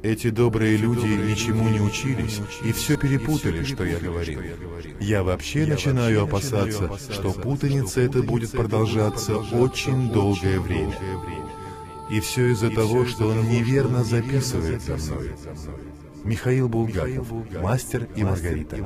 Эти добрые люди ничему не учились и все перепутали, что я говорил. Я вообще начинаю опасаться, что путаница эта будет продолжаться очень долгое время. И все из-за того, что он неверно записывает за мной. Михаил Булгаков, «Мастер и Маргарита».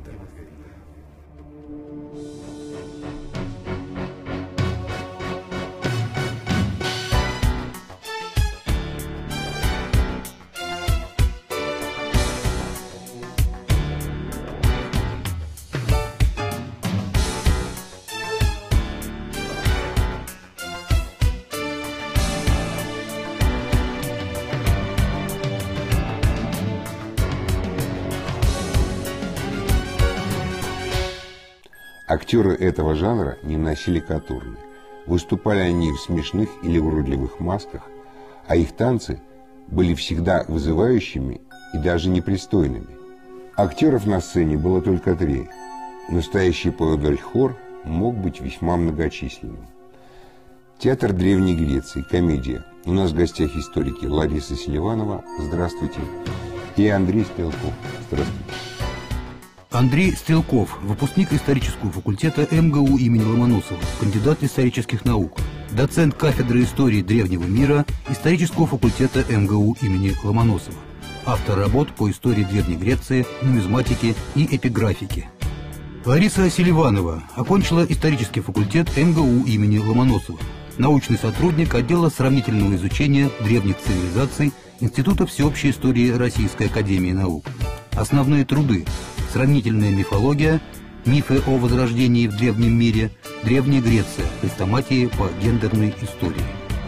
Актеры этого жанра не носили катурны. Выступали они в смешных или уродливых масках, а их танцы были всегда вызывающими и даже непристойными. Актеров на сцене было только 3. Настоящий поодаль-хор мог быть весьма многочисленным. Театр Древней Греции, комедия. У нас в гостях историки Лариса Селиванова, здравствуйте, и Андрей Стрелков, здравствуйте. Андрей Стрелков, выпускник исторического факультета МГУ имени Ломоносова, кандидат исторических наук, доцент кафедры истории древнего мира исторического факультета МГУ имени Ломоносова, автор работ по истории Древней Греции, нумизматике и эпиграфике. Лариса Селиванова окончила исторический факультет МГУ имени Ломоносова, научный сотрудник отдела сравнительного изучения древних цивилизаций Института всеобщей истории Российской академии наук. Основные труды: сравнительная мифология, мифы о возрождении в древнем мире, Древняя Греция, хрестоматии по гендерной истории.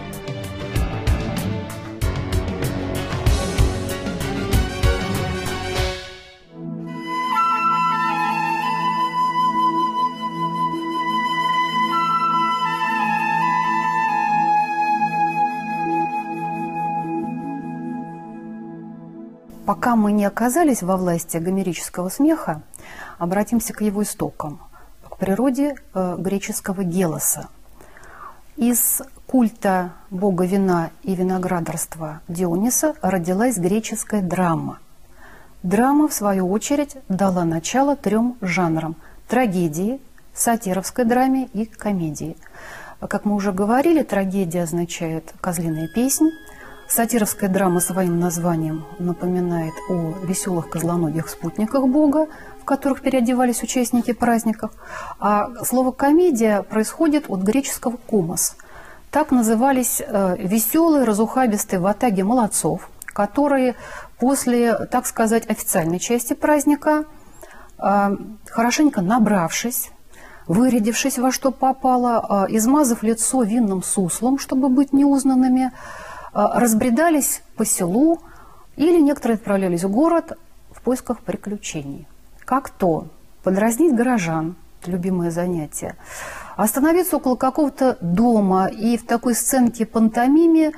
Пока мы не оказались во власти гомерического смеха, обратимся к его истокам, к природе греческого гелоса. Из культа бога вина и виноградарства Диониса родилась греческая драма. Драма, в свою очередь, дала начало 3 жанрам – трагедии, сатировской драме и комедии. Как мы уже говорили, трагедия означает «козлиная песнь», сатировская драма своим названием напоминает о веселых козлоногих спутниках Бога, в которых переодевались участники праздников. А слово «комедия» происходит от греческого «комос». Так назывались веселые, разухабистые ватаги молодцов, которые после, так сказать, официальной части праздника, хорошенько набравшись, вырядившись во что попало, измазав лицо винным суслом, чтобы быть неузнанными, разбредались по селу или некоторые отправлялись в город в поисках приключений. Как то подразнить горожан, любимое занятие, остановиться около какого-то дома и в такой сценке пантомиме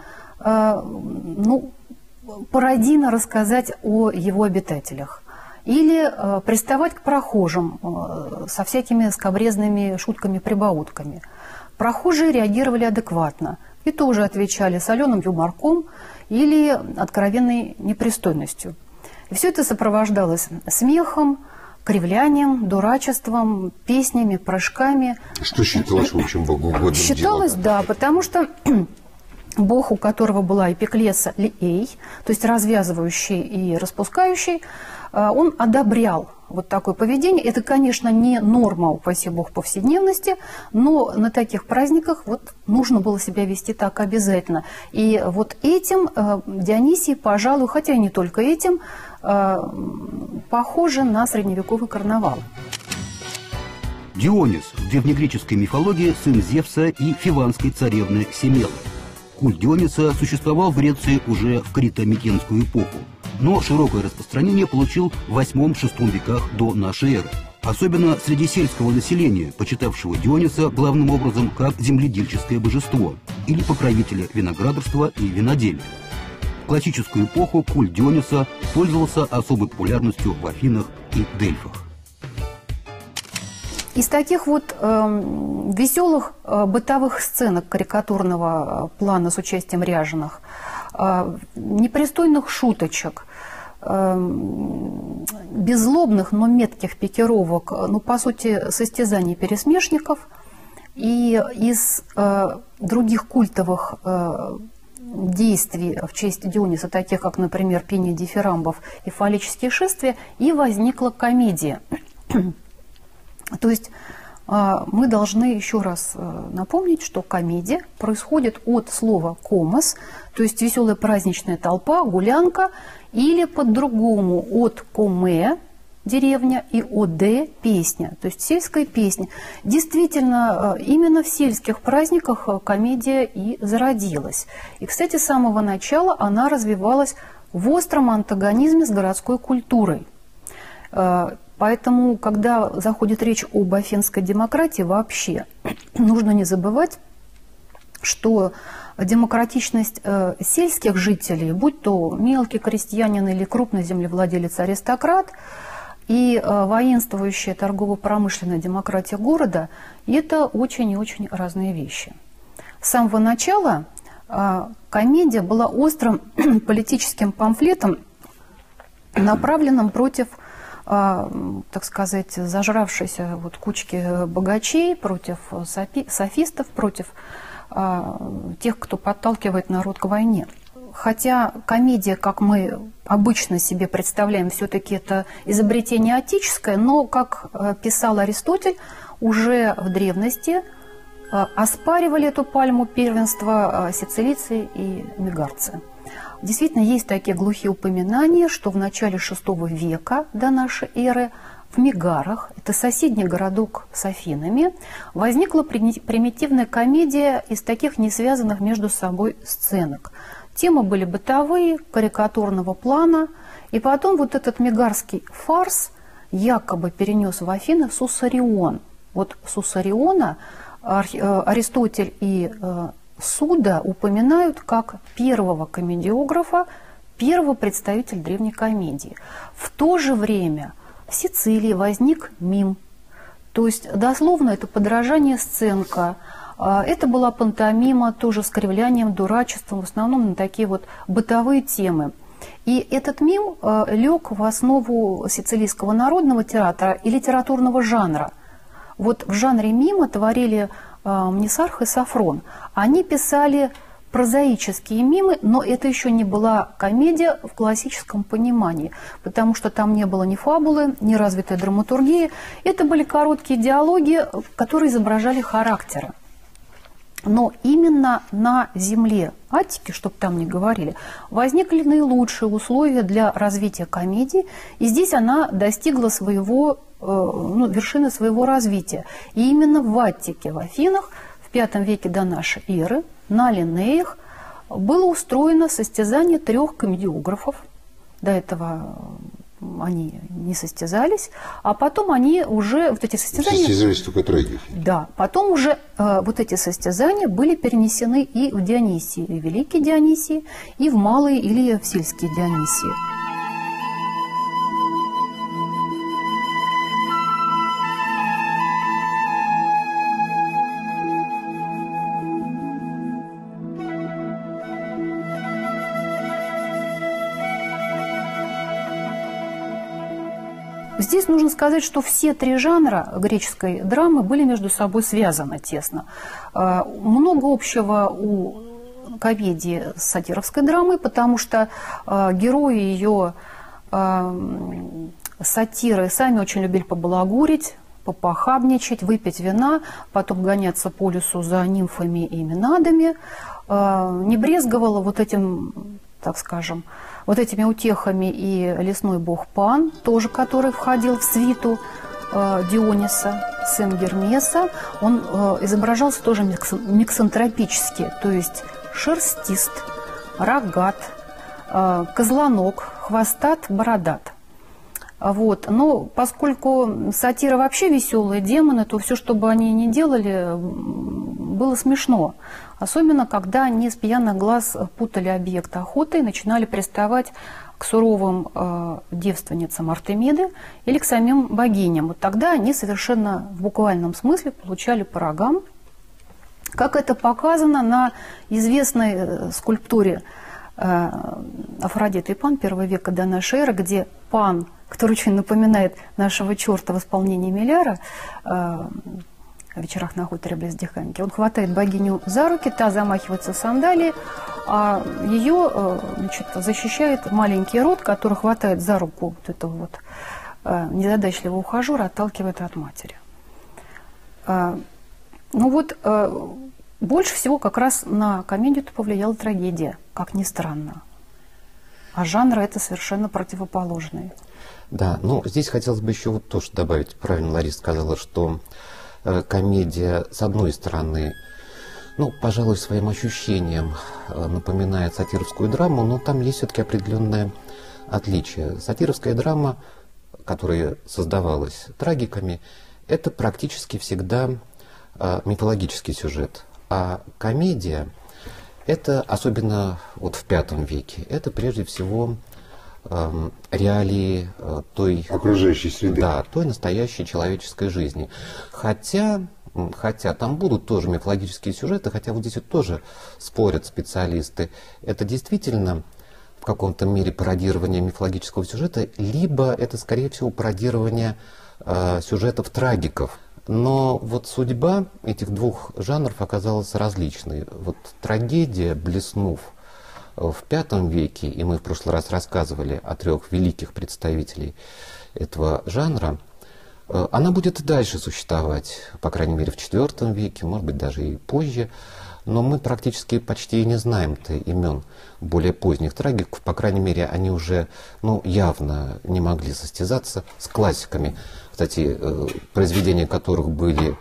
пародийно рассказать о его обитателях. Или приставать к прохожим со всякими скабрезными шутками-прибаутками. Прохожие реагировали адекватно и тоже отвечали соленым юморком или откровенной непристойностью. И все это сопровождалось смехом, кривлянием, дурачеством, песнями, прыжками. Что считалось, в общем, богоугодным считалось, делом? Да, потому что бог, у которого была эпиклеса Лиэй, то есть развязывающий и распускающий, он одобрял вот такое поведение. Это, конечно, не норма, упаси бог, повседневности, но на таких праздниках вот нужно было себя вести так обязательно. И вот этим Дионисий, пожалуй, хотя и не только этим, похоже на средневековый карнавал. Дионис в древнегреческой мифологии сын Зевса и фиванской царевны Семелы. Культ Диониса существовал в Греции уже в крито-микенскую эпоху, но широкое распространение получил в VIII-VI веках до нашей эры. Особенно среди сельского населения, почитавшего Диониса главным образом как земледельческое божество или покровителя виноградарства и виноделия. В классическую эпоху культ Диониса пользовался особой популярностью в Афинах и Дельфах. Из таких вот веселых бытовых сценок карикатурного плана с участием ряженых непристойных шуточек, беззлобных, но метких пикировок, ну, по сути, состязаний пересмешников. И из других культовых действий в честь Диониса, таких как, например, пение дифирамбов и фаллические шествия, и возникла комедия. То есть мы должны еще раз напомнить, что комедия происходит от слова «комос», то есть веселая праздничная толпа, гулянка, или по-другому от «коме» – деревня, и «оде» – песня, то есть сельская песня. Действительно, именно в сельских праздниках комедия и зародилась. И, кстати, с самого начала она развивалась в остром антагонизме с городской культурой. Поэтому, когда заходит речь об афинской демократии, вообще нужно не забывать, что демократичность сельских жителей, будь то мелкий крестьянин или крупный землевладелец-аристократ, и воинствующая торгово-промышленная демократия города – это очень и очень разные вещи. С самого начала комедия была острым политическим памфлетом, направленным против, так сказать, зажравшейся вот кучки богачей, против софистов, против тех, кто подталкивает народ к войне. Хотя комедия, как мы обычно себе представляем, все-таки это изобретение отеческое, но, как писал Аристотель, уже в древности оспаривали эту пальму первенства сицилийцы и мегарцы. Действительно, есть такие глухие упоминания, что в начале VI века до нашей эры в Мегарах, это соседний городок с Афинами, возникла примитивная комедия из таких не связанных между собой сценок. Темы были бытовые, карикатурного плана, и потом вот этот мегарский фарс якобы перенес в Афины Сусарион. Вот Сусариона Аристотель и Суда упоминают как первого комедиографа, первого представителя древней комедии. В то же время в Сицилии возник мим, то есть дословно это подражание сценка. Это была пантомима, тоже с кривлянием, дурачеством, в основном на такие вот бытовые темы. И этот мим лег в основу сицилийского народного театра и литературного жанра. Вот в жанре мима творили Мнисарх и Сафрон. Они писали прозаические мимы, но это еще не была комедия в классическом понимании, потому что там не было ни фабулы, ни развитой драматургии. Это были короткие диалоги, которые изображали характеры. Но именно на земле Аттики, чтобы там не говорили, возникли наилучшие условия для развития комедии, и здесь она достигла вершины своего развития. И именно в Аттике, в Афинах, в V веке до нашей эры, на Линеях было устроено состязание 3 комедиографов. До этого они не состязались, а потом они уже, вот эти состязания... Состязались только 3. Да, потом уже вот эти состязания были перенесены и в Дионисии, и в Великий Дионисий, и в Малые или в Сельские Дионисии. Здесь нужно сказать, что все 3 жанра греческой драмы были между собой связаны тесно. Много общего у комедии с сатировской драмой, потому что герои ее сатиры сами очень любили побалагурить, попохабничать, выпить вина, потом гоняться по лесу за нимфами и менадами. Не брезговала вот этим, так скажем, вот этими утехами и лесной бог Пан, тоже который входил в свиту Диониса, сын Гермеса. Он изображался тоже миксантропически, то есть шерстист, рогат, козлоног, хвостат, бородат. Вот. Но поскольку сатира вообще веселые демоны, то все, что бы они ни делали, было смешно. Особенно, когда они с пьяных глаз путали объект охоты и начинали приставать к суровым девственницам Артемиды или к самим богиням. Вот тогда они совершенно в буквальном смысле получали по рогам, как это показано на известной скульптуре Афродита и Пан первого века до нашей эры, где Пан, который очень напоминает нашего черта в исполнении Миляра, о вечерах на хуторе близ Диханьки, он хватает богиню за руки, та замахивается в сандалии, а ее защищает маленький род, который хватает за руку вот этого вот незадачливого ухажера, отталкивает от матери. Ну вот, больше всего как раз на комедию-то повлияла трагедия, как ни странно. А жанры это совершенно противоположные. Да, ну здесь хотелось бы еще вот тоже добавить. Правильно Лариса сказала, что комедия, с одной стороны, ну, пожалуй, своим ощущением напоминает сатировскую драму, но там есть все-таки определенное отличие. Сатировская драма, которая создавалась трагиками, это практически всегда мифологический сюжет. А комедия, это, особенно вот в V веке, это прежде всего реалии той окружающей среды. Да, той настоящей человеческой жизни. Хотя там будут тоже мифологические сюжеты, хотя вот здесь вот тоже спорят специалисты. Это действительно в каком-то мере пародирование мифологического сюжета, либо это, скорее всего, пародирование сюжетов трагиков. Но вот судьба этих двух жанров оказалась различной. Вот трагедия, блеснув в V веке, и мы в прошлый раз рассказывали о 3 великих представителей этого жанра, она будет и дальше существовать, по крайней мере, в IV веке, может быть, даже и позже. Но мы практически почти и не знаем-то имен более поздних трагиков. По крайней мере, они уже явно не могли состязаться с классиками. Кстати, произведения которых были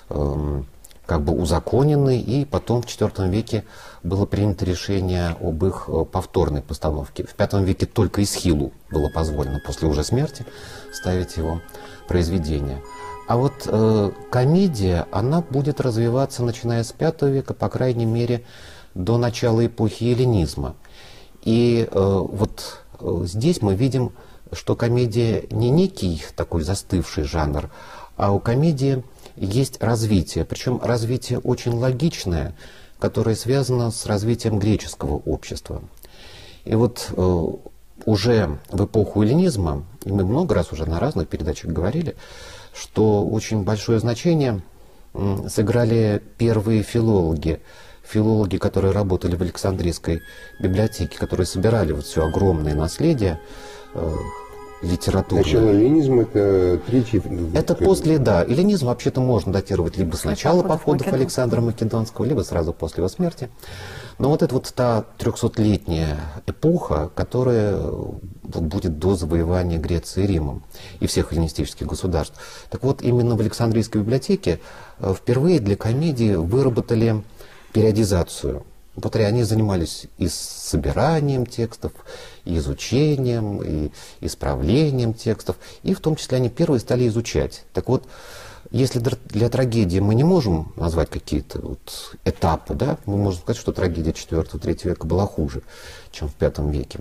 как бы узаконены, и потом в IV веке было принято решение об их повторной постановке. В V веке только Эсхилу было позволено после уже смерти ставить его произведение. А вот комедия, она будет развиваться, начиная с V века, по крайней мере, до начала эпохи эллинизма. И вот здесь мы видим, что комедия не некий такой застывший жанр, а у комедии есть развитие, причем развитие очень логичное, которое связано с развитием греческого общества. И вот уже в эпоху эллинизма, и мы много раз уже на разных передачах говорили, что очень большое значение сыграли первые филологи, которые работали в Александрийской библиотеке, которые собирали вот все огромное наследие литературное. Начало эллинизма — это третий... Это после, да. Эллинизм вообще-то можно датировать либо с начала походов Александра Македонского, либо сразу после его смерти. Но вот это вот та 300-летняя эпоха, которая будет до завоевания Греции Римом и всех эллинистических государств. Так вот, именно в Александрийской библиотеке впервые для комедии выработали периодизацию. Вот они занимались и собиранием текстов, и изучением, и исправлением текстов, и в том числе они первые стали изучать. Так вот, если для трагедии мы не можем назвать какие-то вот этапы, да, мы можем сказать, что трагедия IV-III века была хуже, чем в V веке,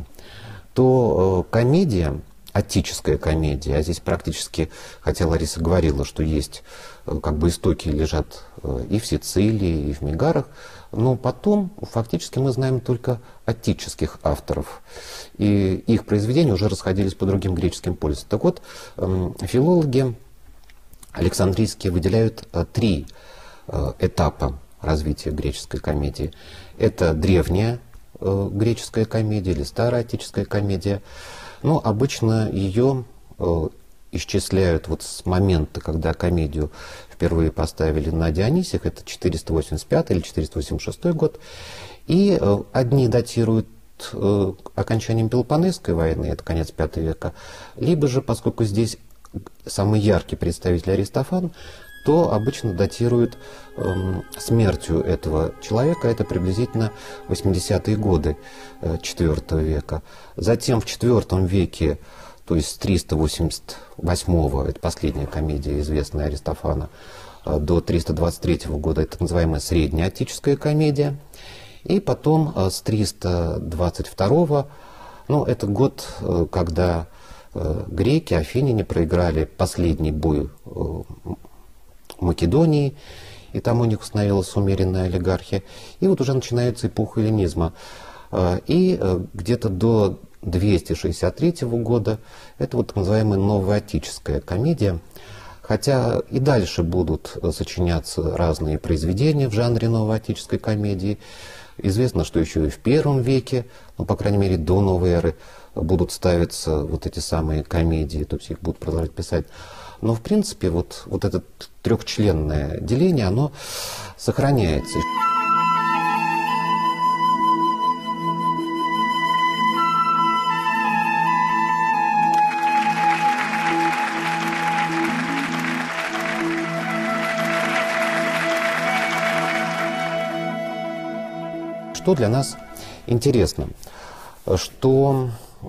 то комедия, аттическая комедия, а здесь практически, хотя Лариса говорила, что есть как бы истоки лежат и в Сицилии, и в Мегарах, но потом фактически мы знаем только аттических авторов, и их произведения уже расходились по другим греческим полисам. Так вот, филологи александрийские выделяют 3 этапа развития греческой комедии. Это древняя греческая комедия или старая аттическая комедия. Но обычно ее исчисляют вот с момента, когда комедию впервые поставили на Дионисиях, это 485 или 486 год, и одни датируют окончанием Пелопоннесской войны, это конец V века, либо же, поскольку здесь самый яркий представитель Аристофан, то обычно датируют смертью этого человека, это приблизительно 80-е годы IV века. Затем в IV веке, то есть с 388-го, это последняя комедия, известная Аристофана, до 323 года, это так называемая средняя аттическая комедия. И потом с 322-го, это год, когда греки, афиняне проиграли последний бой Македонии, и там у них установилась умеренная олигархия. И вот уже начинается эпоха эллинизма. И где-то до 263 года это вот так называемая новоотическая комедия. Хотя и дальше будут сочиняться разные произведения в жанре новоотической комедии. Известно, что еще и в первом веке, ну, по крайней мере, до новой эры, будут ставиться вот эти самые комедии, то есть их будут продолжать писать. Но, в принципе, вот это трехчленное деление, оно сохраняется. Что для нас интересно, что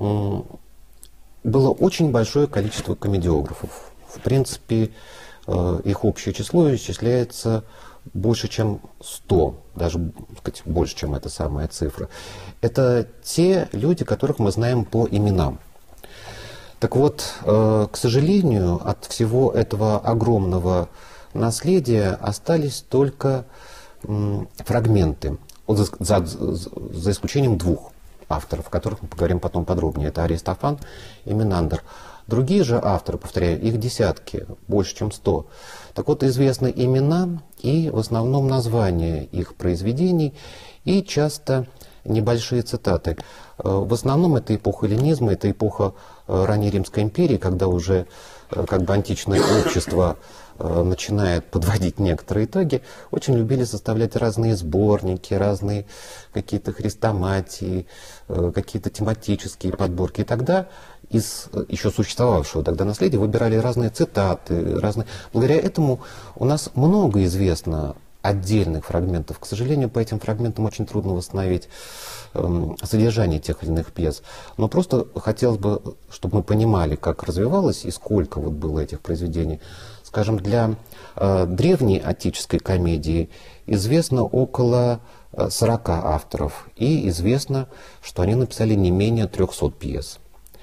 было очень большое количество комедиографов. В принципе, их общее число исчисляется больше, чем 100, даже, так сказать, больше, чем эта самая цифра. Это те люди, которых мы знаем по именам. Так вот, к сожалению, от всего этого огромного наследия остались только фрагменты. Вот за исключением двух авторов, о которых мы поговорим потом подробнее. Это Аристофан и Менандр. Другие же авторы, повторяю, их десятки, больше, чем 100. Так вот, известны имена и в основном названия их произведений, и часто небольшие цитаты. В основном это эпоха эллинизма, это эпоха ранней Римской империи, когда уже как бы античное общество начинает подводить некоторые итоги, очень любили составлять разные сборники, разные какие-то хрестоматии, какие-то тематические подборки. И тогда из еще существовавшего тогда наследия выбирали разные цитаты, разные. Благодаря этому у нас много известно отдельных фрагментов. К сожалению, по этим фрагментам очень трудно восстановить содержание тех или иных пьес. Но просто хотелось бы, чтобы мы понимали, как развивалось и сколько вот было этих произведений. Скажем, для древней отеческой комедии известно около 40 авторов, и известно, что они написали не менее 300 пьес.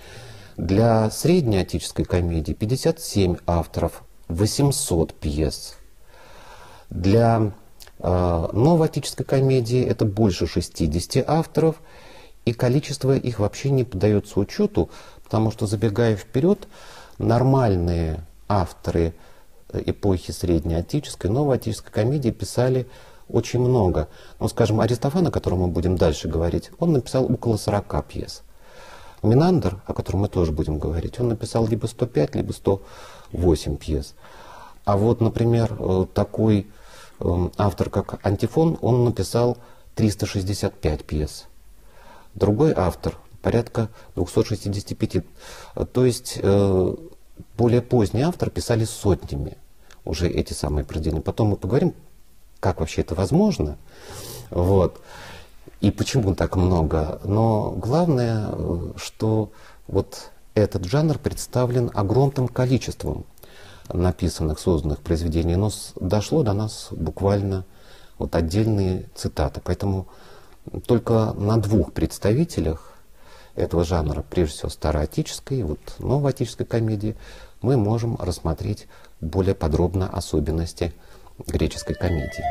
Для средней отеческой комедии 57 авторов, 800 пьес. Для новоотеческой комедии это больше 60 авторов, и количество их вообще не поддается учету, потому что, забегая вперед, нормальные авторы эпохи среднеотеческой, новоотеческой комедии писали очень много. Ну, скажем, Аристофан, о котором мы будем дальше говорить, он написал около 40 пьес. Менандр, о котором мы тоже будем говорить, он написал либо 105, либо 108 пьес. А вот, например, такой автор, как Антифон, он написал 365 пьес. Другой автор порядка 265. То есть более поздний автор писали сотнями уже эти самые произведения. Потом мы поговорим, как вообще это возможно, вот, и почему так много. Но главное, что вот этот жанр представлен огромным количеством написанных, созданных произведений, но дошло до нас буквально вот отдельные цитаты. Поэтому только на двух представителях этого жанра, прежде всего староотеческой и вот новоотеческой комедии, мы можем рассмотреть более подробно особенности греческой комедии.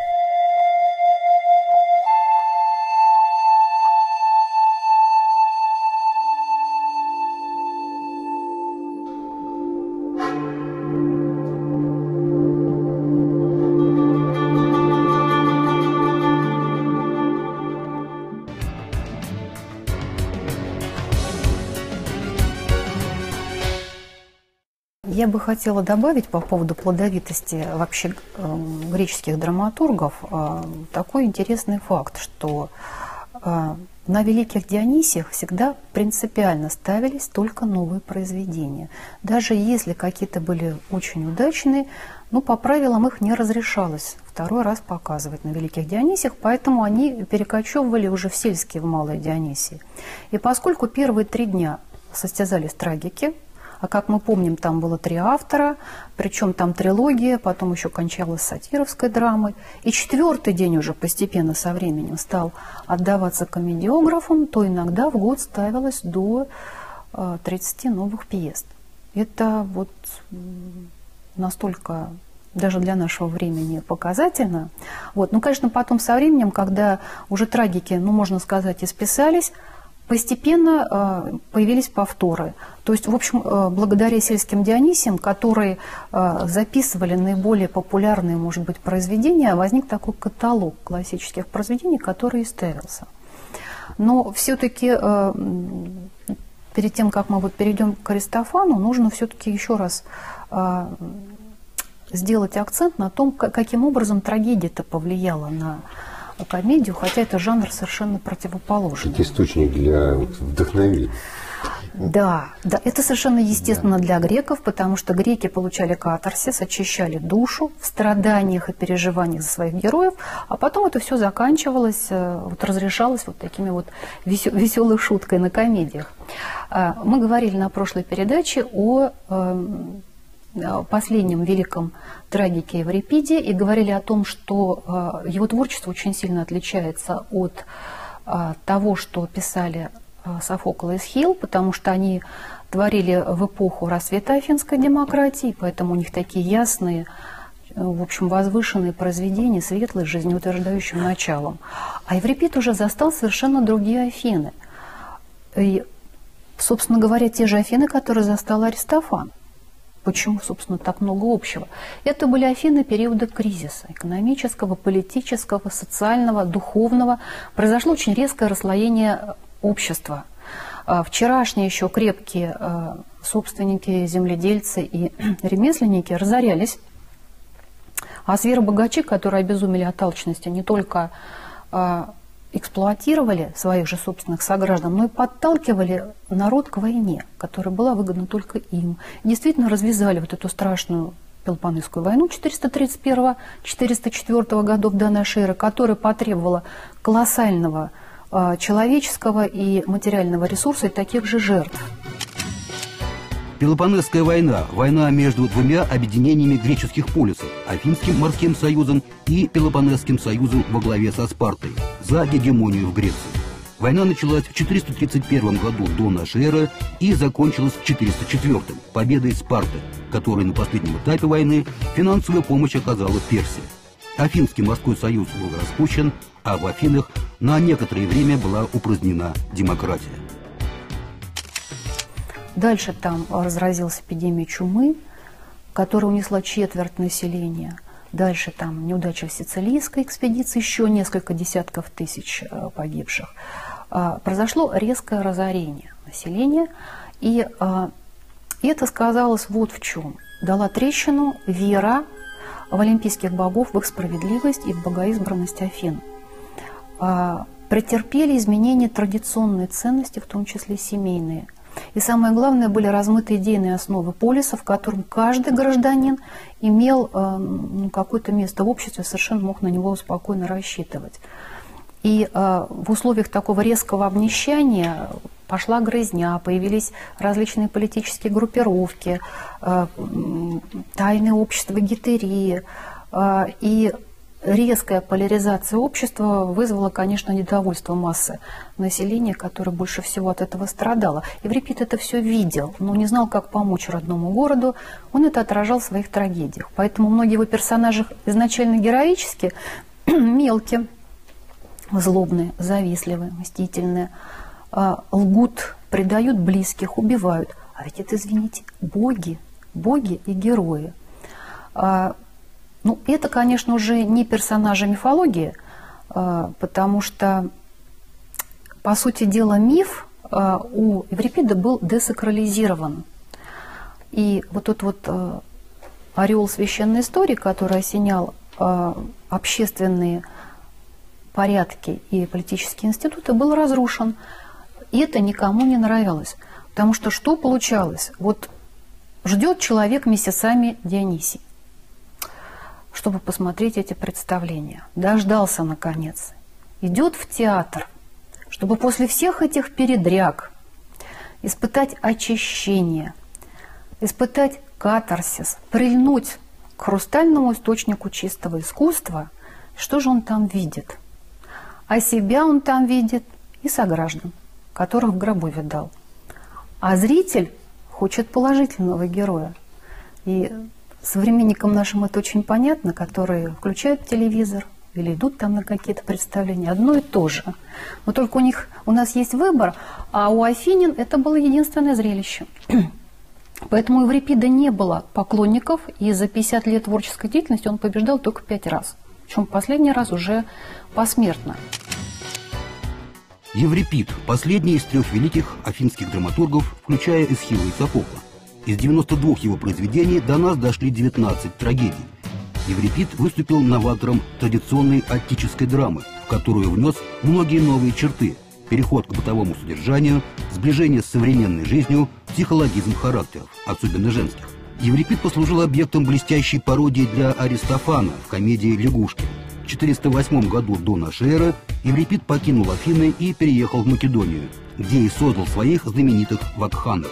Я бы хотела добавить по поводу плодовитости вообще греческих драматургов такой интересный факт, что на великих Дионисиях всегда принципиально ставились только новые произведения. Даже если какие-то были очень удачные, но по правилам их не разрешалось второй раз показывать на великих Дионисиях, поэтому они перекочевывали уже в сельские, в малые Дионисии. И поскольку первые 3 дня состязались трагики, а как мы помним, там было 3 автора, причем там трилогия, потом еще кончалась сатировской драмой. И 4-й день уже постепенно со временем стал отдаваться комедиографам, то иногда в год ставилось до 30 новых пьес. Это вот настолько даже для нашего времени показательно. Вот. Ну, конечно, потом со временем, когда уже трагики, ну, можно сказать, исписались, постепенно появились повторы. То есть, в общем, благодаря сельским Дионисиям, которые записывали наиболее популярные, может быть, произведения, возник такой каталог классических произведений, который и ставился. Но все-таки перед тем, как мы вот перейдем к Аристофану, нужно все-таки еще раз сделать акцент на том, каким образом трагедия-то повлияла на комедию, хотя это жанр совершенно противоположный. Это источник для вдохновения. Да, да, это совершенно естественно для греков, потому что греки получали катарсис, очищали душу в страданиях и переживаниях за своих героев, а потом это все заканчивалось, вот, разрешалось вот такими вот веселой шуткой на комедиях. Мы говорили на прошлой передаче о последнем великом трагике Еврипиде и говорили о том, что его творчество очень сильно отличается от того, что писали Софокл и Эсхил, потому что они творили в эпоху расцвета афинской демократии, поэтому у них такие ясные, в общем, возвышенные произведения, светлые, с жизнеутверждающим началом. А Еврипид уже застал совершенно другие Афины. И, собственно говоря, те же Афины, которые застал Аристофан. Почему, собственно, так много общего? Это были Афины периода кризиса экономического, политического, социального, духовного. Произошло очень резкое расслоение общества. Вчерашние еще крепкие собственники, земледельцы и ремесленники разорялись, а зверобогачи, которые обезумели от алчности, не только эксплуатировали своих же собственных сограждан, но и подталкивали народ к войне, которая была выгодна только им. И действительно развязали вот эту страшную Пелопоннесскую войну 431-404 годов до нашей эры, которая потребовала колоссального человеческого и материального ресурса и таких же жертв. Пелопоннесская война – война между двумя объединениями греческих полисов – Афинским морским союзом и Пелопоннесским союзом во главе со Спартой за гегемонию в Греции. Война началась в 431 году до нашей эры и закончилась в 404 победой Спарты, которой на последнем этапе войны финансовую помощь оказала Персия. Афинский морской союз был распущен, а в Афинах на некоторое время была упразднена демократия. Дальше там разразилась эпидемия чумы, которая унесла четверть населения. Дальше там неудача в сицилийской экспедиции, еще несколько десятков тысяч погибших. Произошло резкое разорение населения, и это сказалось вот в чем. Дала трещину вера в олимпийских богов, в их справедливость и в богоизбранность Афин. Претерпели изменения традиционные ценности, в том числе семейные. И самое главное, были размыты идейные основы полиса, в котором каждый гражданин имел какое-то место в обществе, совершенно мог на него спокойно рассчитывать. И в условиях такого резкого обнищания пошла грызня, появились различные политические группировки, тайные общества гетерии, и резкая поляризация общества вызвала, конечно, недовольство массы населения, которое больше всего от этого страдало. Еврипид это все видел, но не знал, как помочь родному городу. Он это отражал в своих трагедиях. Поэтому многие его персонажи изначально героические, мелкие, злобные, завистливые, мстительные, лгут, предают близких, убивают. А ведь это, извините, боги и герои. Ну, это, конечно, уже не персонажи мифологии, потому что, по сути дела, миф у Еврипида был десакрализирован. И вот тот вот ореол священной истории, который осенял общественные порядки и политические институты, был разрушен. И это никому не нравилось. Потому что что получалось? Вот ждет человек месяцами Дионисий, чтобы посмотреть эти представления. Дождался, наконец. Идет в театр, чтобы после всех этих передряг испытать очищение, испытать катарсис, прильнуть к хрустальному источнику чистого искусства. Что же он там видит? А себя он там видит и сограждан, которых в гробу видал. А зритель хочет положительного героя. И современникам нашим это очень понятно, которые включают телевизор или идут там на какие-то представления, одно и то же. Но только у нас есть выбор, а у Афинин это было единственное зрелище. Поэтому у Еврипида не было поклонников, и за 50 лет творческой деятельности он побеждал только 5 раз. Причем последний раз уже посмертно. Еврипид – последний из 3 великих афинских драматургов, включая Эсхила и Софокла. Из 92 его произведений до нас дошли 19 трагедий. Еврипид выступил новатором традиционной аттической драмы, в которую внес многие новые черты – переход к бытовому содержанию, сближение с современной жизнью, психологизм характеров, особенно женских. Еврипид послужил объектом блестящей пародии для Аристофана в комедии «Лягушки». В 408 году до нашей эры Еврипид покинул Афины и переехал в Македонию, где и создал своих знаменитых вакханок.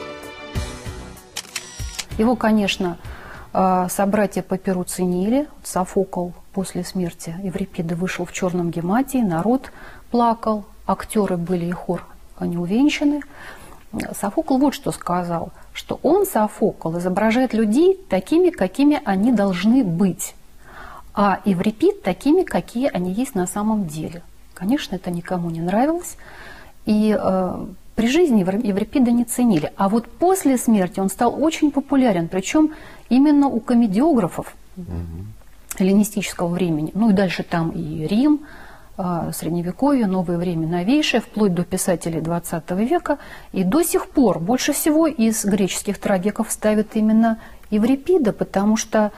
Его, конечно, собратья по перу ценили. Софокл после смерти Еврипида вышел в черном гематии, народ плакал, актеры были и хор не увенчаны. Софокл вот что сказал, что он, Софокл, изображает людей такими, какими они должны быть, а Еврипид такими, какие они есть на самом деле. Конечно, это никому не нравилось, и при жизни Еврипида не ценили. А вот после смерти он стал очень популярен, причем именно у комедиографов эллинистического времени. Ну и дальше там и Рим, Средневековье, новое время новейшее, вплоть до писателей XX века. И до сих пор больше всего из греческих трагиков ставят именно Еврипида, потому что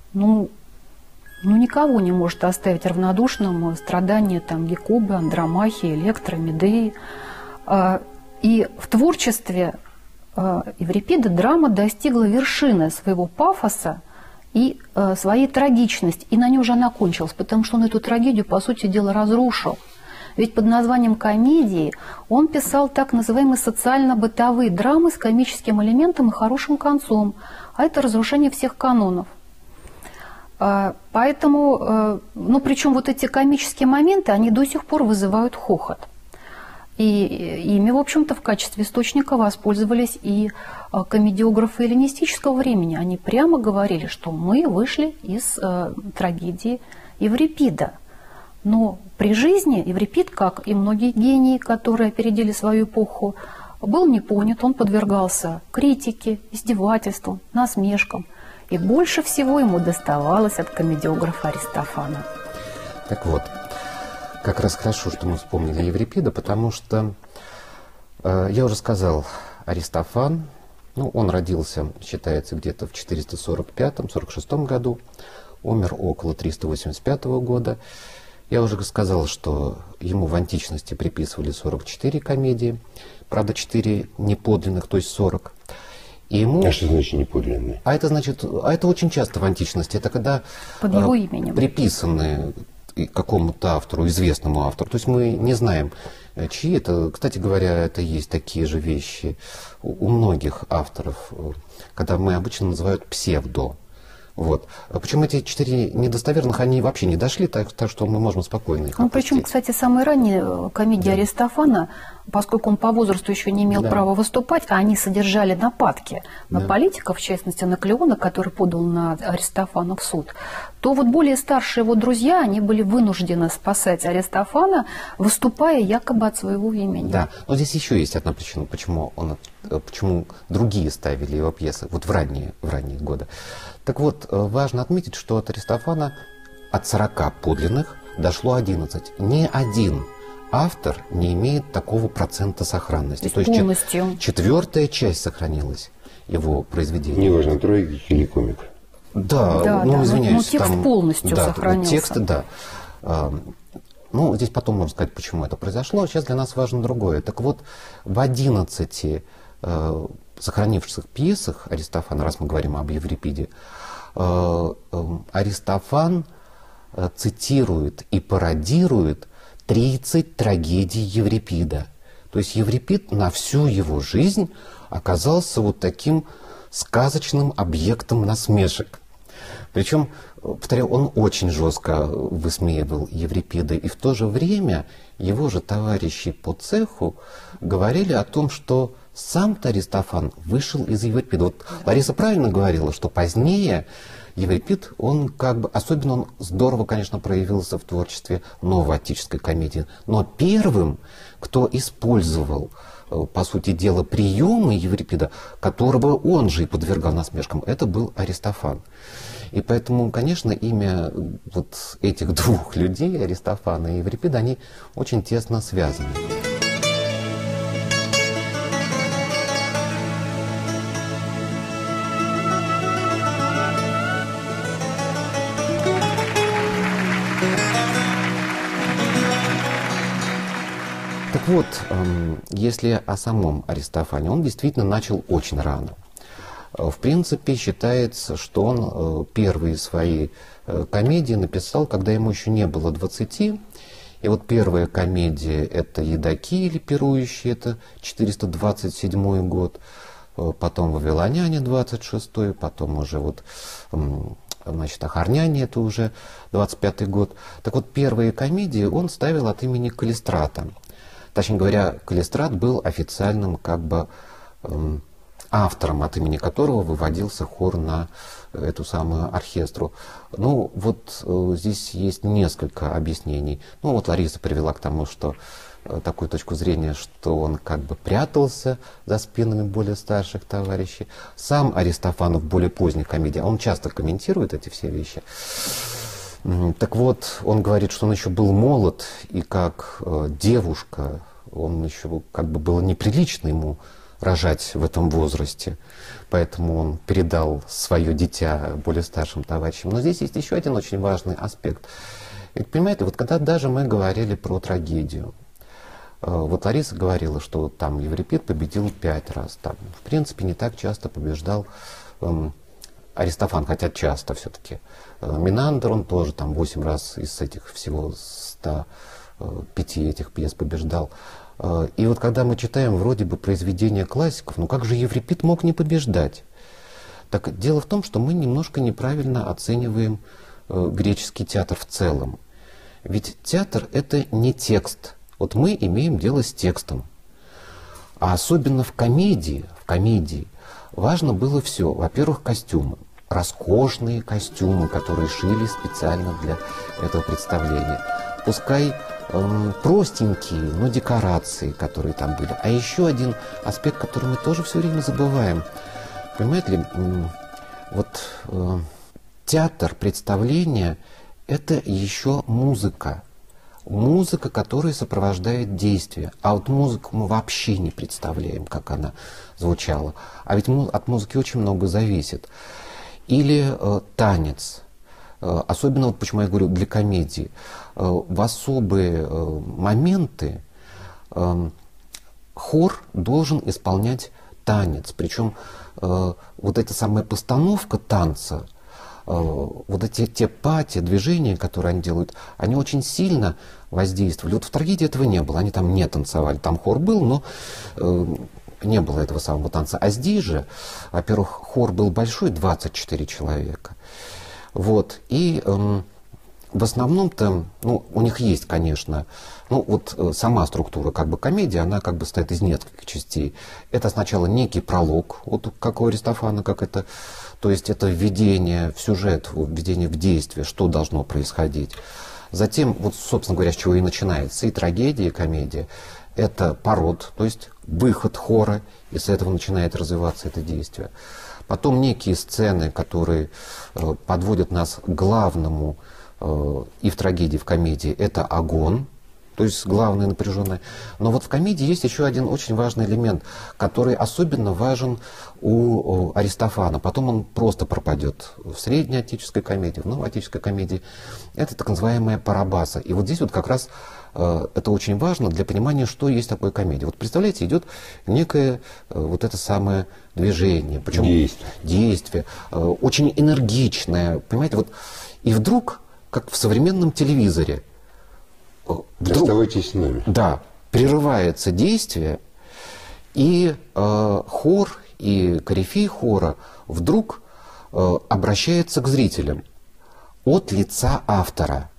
никого не может оставить равнодушным страдания там Гекубы, Андромахи, Электры, Медеи. И в творчестве Еврипида драма достигла вершины своего пафоса и своей трагичности. И на нем же она кончилась, потому что он эту трагедию, по сути дела, разрушил. Ведь под названием комедии он писал так называемые социально-бытовые драмы с комическим элементом и хорошим концом. А это разрушение всех канонов. Поэтому, причем вот эти комические моменты, они до сих пор вызывают хохот. И ими, в общем-то, в качестве источника воспользовались и комедиографы эллинистического времени. Они прямо говорили, что мы вышли из трагедии Еврипида. Но при жизни Еврипид, как и многие гении, которые опередили свою эпоху, был не понят, он подвергался критике, издевательствам, насмешкам. И больше всего ему доставалось от комедиографа Аристофана. Так вот, как раз хорошо, что мы вспомнили Еврипида, потому что, я уже сказал, Аристофан, он родился, считается, где-то в 445-46 году, умер около 385 года. Я уже сказал, что ему в античности приписывали 44 комедии, правда, 4 неподлинных, то есть 40. И ему... А что значит неподлинные? Это очень часто в античности, это когда под его именем приписаны какому-то автору, известному автору. То есть мы не знаем, чьи это. Кстати говоря, это есть такие же вещи у многих авторов, когда мы обычно называют псевдо. Вот. Причем эти 4 недостоверных, они вообще не дошли, так что мы можем спокойно их опустить. Причем, кстати, самые ранние комедии Аристофана, поскольку он по возрасту еще не имел права выступать, а они содержали нападки на политиков, в частности, на Клеона, который подал на Аристофана в суд, то вот более старшие его друзья, они были вынуждены спасать Аристофана, выступая якобы от своего имени. Да, но здесь еще есть одна причина, почему другие ставили его пьесы, вот в ранние годы. Так вот, важно отметить, что от Аристофана от 40 подлинных дошло 11. Ни один автор не имеет такого процента сохранности. То есть полностью. 4-я часть сохранилась его произведения. Неважно, трагик или комик. Да, извиняюсь. Текст там, полностью сохранился. Текст, да. Здесь потом можно сказать, почему это произошло. Сейчас для нас важно другое. Так вот, в 11 сохранившихся пьесах Аристофана, раз мы говорим об Еврипиде, Аристофан цитирует и пародирует 30 трагедий Еврипида. То есть Еврипид на всю его жизнь оказался вот таким сказочным объектом насмешек. Причем, повторяю, он очень жестко высмеивал Еврипида, и в то же время его же товарищи по цеху говорили о том, что сам-то Аристофан вышел из Еврипида. Вот Лариса правильно говорила, что позднее Еврипид, он как бы, особенно он здорово, конечно, проявился в творчестве новоотеческой комедии, но первым, кто использовал, по сути дела, приемы Еврипида, которого он же и подвергал насмешкам, это был Аристофан. И поэтому, конечно, имя вот этих двух людей, Аристофана и Еврипида, они очень тесно связаны. Так вот, если о самом Аристофане, он действительно начал очень рано. В принципе, считается, что он первые свои комедии написал, когда ему еще не было 20. И вот первая комедия — это «Едоки» или «Пирующие», это 427 год. Потом «Вавилоняне» 26-й, потом уже вот, значит, «Охорняне» это уже 25-й год. Так вот, первые комедии он ставил от имени Каллистрата. Точнее говоря, Каллистрат был официальным как бы автором, от имени которого выводился хор на эту самую оркестру. Ну, вот здесь есть несколько объяснений. Ну, вот Лариса привела к тому, что такую точку зрения, что он как бы прятался за спинами более старших товарищей. Сам Аристофан в более поздних комедиях, он часто комментирует эти все вещи. Так вот, он говорит, что он еще был молод, и как девушка, он еще как бы было неприлично ему рожать в этом возрасте, поэтому он передал свое дитя более старшим товарищам. Но здесь есть еще один очень важный аспект. Ведь, понимаете, вот когда даже мы говорили про трагедию, вот Лариса говорила, что там Еврипид победил 5 раз, там, в принципе, не так часто побеждал Аристофан, хотя часто все-таки. Минандр, он тоже там 8 раз из этих всего 105 этих пьес побеждал. И вот когда мы читаем вроде бы произведения классиков, ну как же Еврипид мог не побеждать? Так дело в том, что мы немножко неправильно оцениваем греческий театр в целом. Ведь театр — это не текст. Вот мы имеем дело с текстом. А особенно в комедии важно было все. Во-первых, костюмы. Роскошные костюмы, которые шили специально для этого представления. Пускай простенькие, но декорации, которые там были. А еще один аспект, который мы тоже все время забываем. Понимаете ли, вот театр, представление — это еще музыка. Музыка, которая сопровождает действие. А вот музыку мы вообще не представляем, как она звучала. А ведь от музыки очень много зависит. Или танец. Особенно, вот почему я говорю, для комедии. В особые моменты хор должен исполнять танец. Причем вот эта самая постановка танца, вот эти те пати, движения, которые они делают, они очень сильно воздействовали. Вот в трагедии этого не было, они там не танцевали. Там хор был, но не было этого самого танца. А здесь же, во-первых, хор был большой, 24 человека. Вот. И в основном-то, ну, у них есть, конечно, ну, вот сама структура как бы комедии, она как бы состоит из нескольких частей. Это сначала некий пролог, вот как у Аристофана, как это, то есть это введение в сюжет, введение в действие, что должно происходить. Затем, вот, собственно говоря, с чего и начинается и трагедия, и комедия, это парод, то есть выход хора, и с этого начинает развиваться это действие. Потом некие сцены, которые подводят нас к главному и в трагедии, и в комедии, это агон, то есть главное напряженное. Но вот в комедии есть еще один очень важный элемент, который особенно важен у Аристофана. Потом он просто пропадет в среднеотеческой комедии, в новоотеческой комедии. Это так называемая парабаса. И вот здесь вот как раз это очень важно для понимания, что есть такое комедия. Вот представляете, идет некое вот это самое движение, причем действие очень энергичное, понимаете, вот и вдруг, как в современном телевизоре, оставайтесь с нами. Да, прерывается действие, и хор, и корифей хора вдруг обращается к зрителям от лица автора.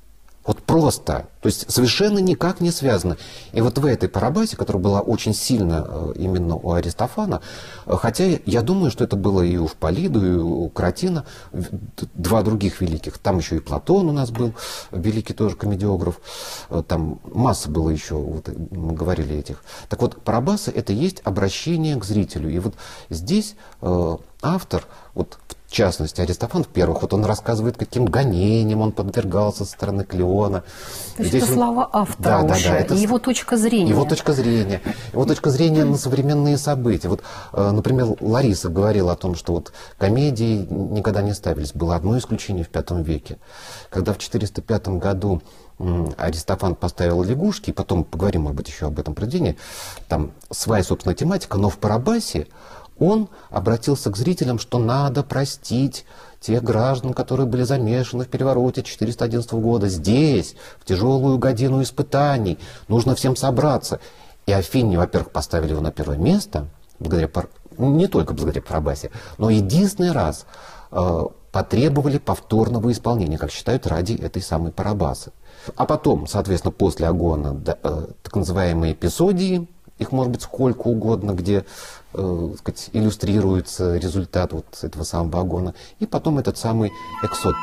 Вот просто, то есть совершенно никак не связано. И вот в этой Парабасе, которая была очень сильно именно у Аристофана, хотя я думаю, что это было и у Полиду, и у Кратина, два других великих. Там еще и Платон у нас был, великий тоже комедиограф. Там масса было еще, вот, мы говорили этих. Так вот, Парабаса — это есть обращение к зрителю. И вот здесь автор, вот в частности, Аристофан в-первых, вот он рассказывает, каким гонениям он подвергался со стороны Клеона. То есть это слова автора уже, это его точка зрения. Его точка зрения. Его точка зрения на современные события. Вот, например, Лариса говорила о том, что вот комедии никогда не ставились. Было одно исключение в V веке. Когда в 405 году Аристофан поставил лягушки, и потом поговорим, может быть, еще об этом произведении, там своя собственная тематика, но в Парабасе он обратился к зрителям, что надо простить тех граждан, которые были замешаны в перевороте 411 года. Здесь, в тяжелую годину испытаний, нужно всем собраться. И Афине, во-первых, поставили его на первое место, не только благодаря Парабасе, но единственный раз потребовали повторного исполнения, как считают, ради этой самой Парабасы. А потом, соответственно, после Агона, так называемые эпизодии, их может быть сколько угодно, где сказать, иллюстрируется результат вот этого самого Агона. И потом этот самый Эксод.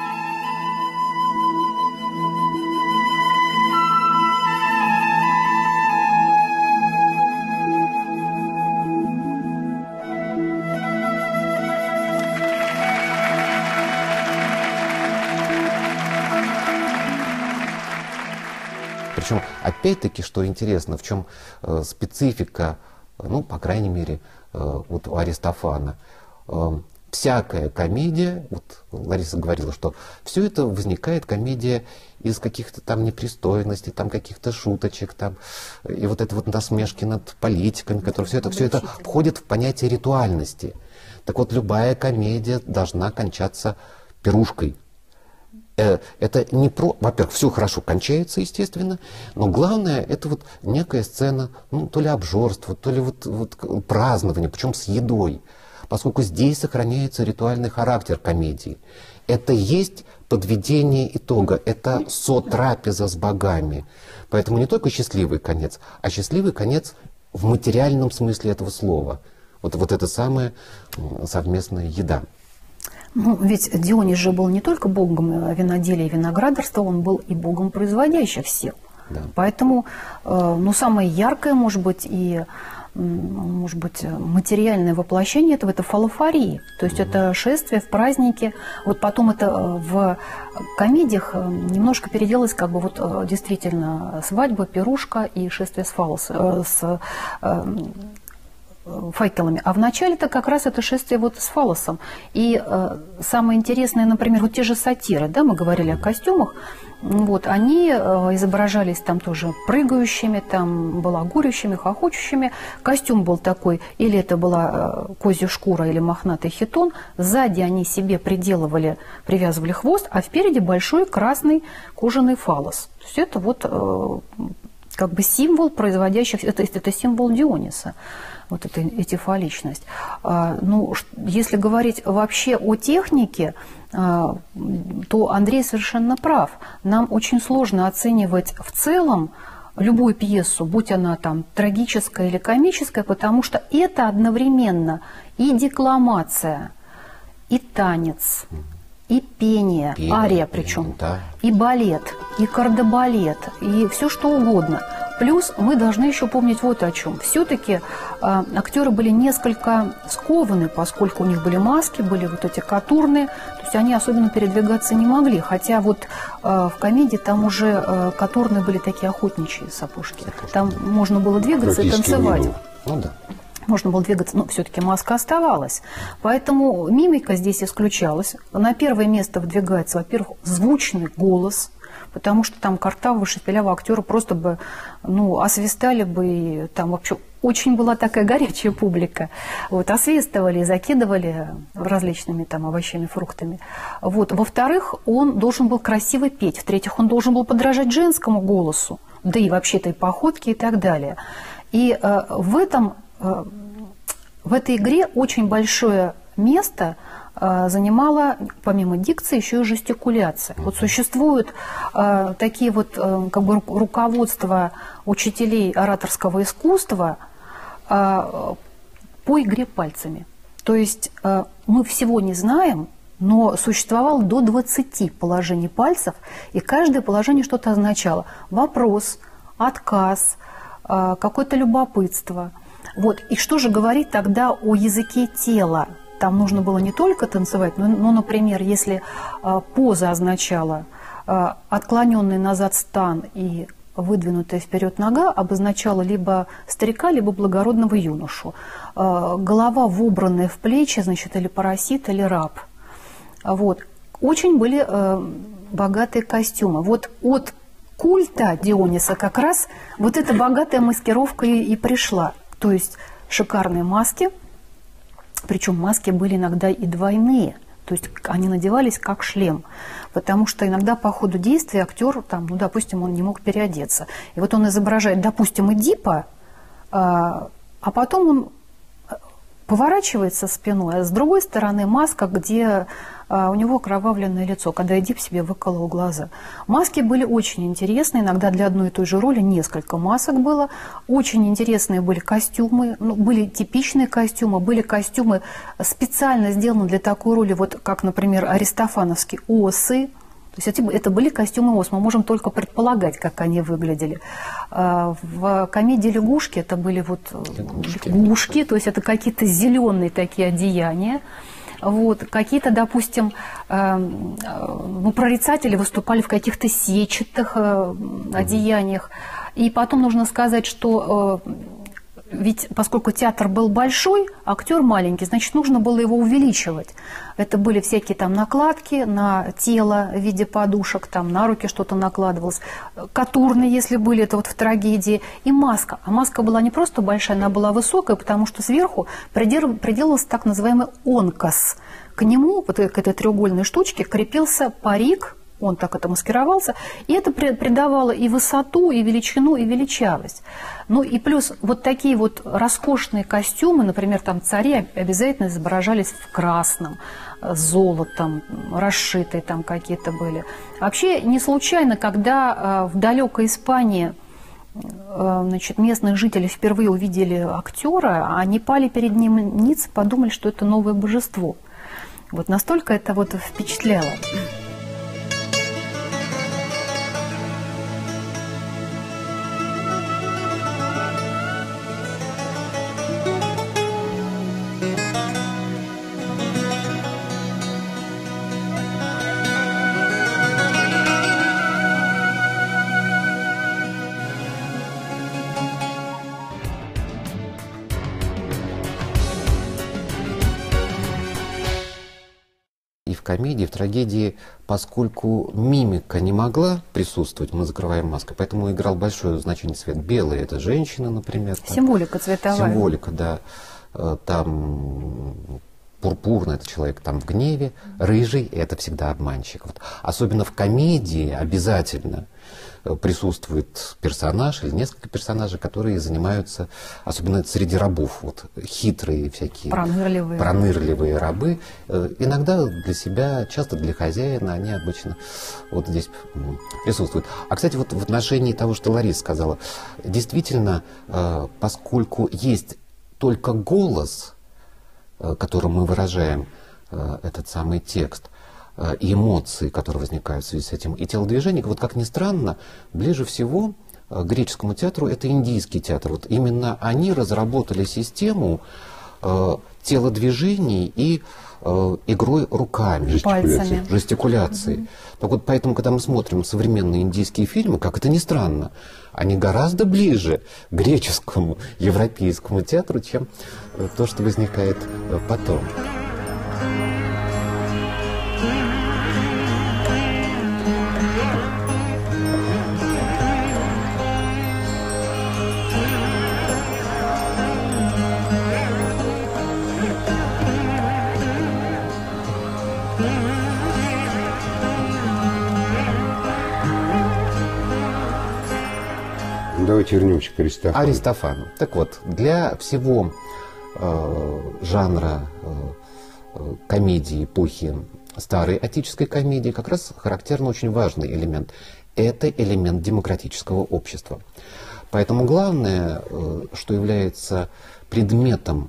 Причем, опять-таки, что интересно, в чем специфика, ну, по крайней мере, вот у Аристофана. Всякая комедия, вот Лариса говорила, что все это возникает, комедия, из каких-то там непристойностей, там каких-то шуточек, там, и вот это вот насмешки над политиками, которые все это входит в понятие ритуальности. Так вот, любая комедия должна кончаться пирушкой. Это не про... Во-первых, все хорошо кончается, естественно, но главное, это вот некая сцена, ну, то ли обжорства, то ли вот празднования, причем с едой, поскольку здесь сохраняется ритуальный характер комедии. Это есть подведение итога, это сотрапеза с богами. Поэтому не только счастливый конец, а счастливый конец в материальном смысле этого слова. Вот это самая совместная еда. Ну, ведь Дионис же был не только богом виноделия и виноградарства, он был и богом производящих сил. Да. Поэтому, ну, самое яркое, может быть, материальное воплощение этого – это фалофория. То есть это шествие в празднике. Вот потом это в комедиях немножко переделалось, как бы вот действительно свадьба, пирушка и шествие с факелами. А в начале-то как раз это шествие вот с фалосом. И самое интересное, например, вот те же сатиры, да, мы говорили о костюмах, вот, они изображались там тоже прыгающими, там балагурящими, хохочущими. Костюм был такой, или это была козья шкура, или мохнатый хитон. Сзади они себе привязывали хвост, а впереди большой красный кожаный фалос. То есть это вот как бы символ производящих, это символ Диониса. Вот эта фаличность. Ну, если говорить вообще о технике, то Андрей совершенно прав. Нам очень сложно оценивать в целом любую пьесу, будь она там трагическая или комическая, потому что это одновременно и декламация, и танец, и пение, ария причем, да, и балет, и кардебалет, и все что угодно. Плюс мы должны еще помнить вот о чем. Все-таки актеры были несколько скованы, поскольку у них были маски, были вот эти катурные, то есть они особенно передвигаться не могли. Хотя вот в комедии там уже катурные были такие охотничьи сапожки. Там можно было двигаться и танцевать. Ну, да. Можно было двигаться, но все-таки маска оставалась. Поэтому мимика здесь исключалась. На первое место выдвигается, во-первых, звучный голос, потому что там картавого, шепелявого актера просто бы, ну, освистали бы, и там вообще очень была такая горячая публика. Вот, освистывали, закидывали различными там овощами, фруктами. Вот. Во-вторых, он должен был красиво петь. В-третьих, он должен был подражать женскому голосу, да и вообще-то и походке и так далее. И в этой игре очень большое место занимала помимо дикции еще и жестикуляция. Вот существуют такие вот как бы руководства учителей ораторского искусства по игре пальцами. То есть мы всего не знаем, но существовало до 20 положений пальцев, и каждое положение что-то означало. Вопрос, отказ, какое-то любопытство. Вот. И что же говорить тогда о языке тела? Там нужно было не только танцевать, но например, если поза означала отклоненный назад стан и выдвинутая вперед нога, обозначала либо старика, либо благородного юношу. Голова, вобранная в плечи, значит, или парасит, или раб. Вот. Очень были богатые костюмы. Вот от культа Диониса как раз вот эта богатая маскировка и пришла. То есть шикарные маски, причем маски были иногда и двойные. То есть они надевались как шлем, потому что иногда по ходу действия актер, там, ну, допустим, он не мог переодеться. И вот он изображает, допустим, Эдипа, а потом он поворачивается спиной, а с другой стороны маска, где у него окровавленное лицо, когда Эдип себе выколол глаза. Маски были очень интересные, иногда для одной и той же роли несколько масок было. Очень интересные были костюмы, ну, были типичные костюмы, были костюмы специально сделаны для такой роли, вот как, например, аристофановские осы. То есть это были костюмы ос, мы можем только предполагать, как они выглядели. В комедии «Лягушки» это были вот лягушки, то есть это какие-то зеленые такие одеяния. Вот, какие-то, допустим, прорицатели выступали в каких-то сетчатых одеяниях. И потом нужно сказать, что ведь поскольку театр был большой, актер маленький, значит, нужно было его увеличивать. Это были всякие там накладки на тело в виде подушек, там на руки что-то накладывалось. Катурны, если были, это вот в трагедии. И маска. А маска была не просто большая, она была высокая, потому что сверху приделывался так называемый онкос. К нему, вот к этой треугольной штучке, крепился парик, он так это маскировался, и это придавало и высоту, и величину, и величавость. Ну и плюс вот такие вот роскошные костюмы, например, там цари обязательно изображались в красном, с золотом, расшитые там какие-то были. Вообще не случайно, когда в далекой Испании, значит, местные жители впервые увидели актера, они пали перед ним ниц, подумали, что это новое божество. Вот настолько это вот впечатляло. В комедии, в трагедии, поскольку мимика не могла присутствовать, мы закрываем маской, поэтому играл большое значение цвет. Белый – это женщина, например. Символика цветовая. Символика, да. Там пурпурный – это человек там в гневе, рыжий – это всегда обманщик. Вот. Особенно в комедии обязательно присутствует персонаж или несколько персонажей, которые занимаются, особенно среди рабов, вот, хитрые всякие, пронырливые рабы. Иногда для себя, часто для хозяина, они обычно вот здесь присутствуют. А, кстати, вот в отношении того, что Лариса сказала, действительно, поскольку есть только голос, которым мы выражаем этот самый текст, и эмоции, которые возникают в связи с этим, и телодвижение, вот как ни странно, ближе всего к греческому театру это индийский театр. Вот именно они разработали систему телодвижений и игрой руками, жестикуляцией. Так вот, поэтому, когда мы смотрим современные индийские фильмы, как это ни странно, они гораздо ближе к греческому, европейскому театру, чем то, что возникает потом. Давайте вернемся к Аристофану. Аристофану. Так вот, для всего жанра комедии эпохи старой отеческой комедии, как раз характерно очень важный элемент. Это элемент демократического общества. Поэтому главное, что является предметом